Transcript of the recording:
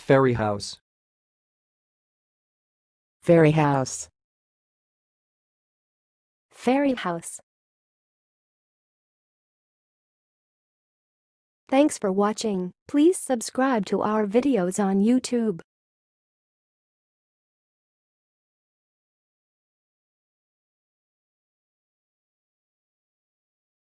ferryhouse, ferryhouse, ferryhouse. Thanks for watching. Please subscribe to our videos on YouTube.